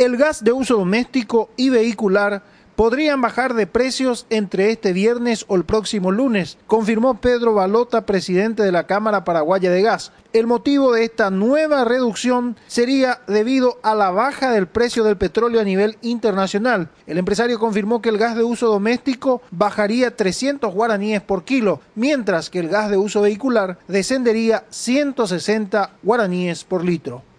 El gas de uso doméstico y vehicular podrían bajar de precios entre este viernes o el próximo lunes, confirmó Pedro Balota, presidente de la Cámara Paraguaya de Gas. El motivo de esta nueva reducción sería debido a la baja del precio del petróleo a nivel internacional. El empresario confirmó que el gas de uso doméstico bajaría 300 guaraníes por kilo, mientras que el gas de uso vehicular descendería 160 guaraníes por litro.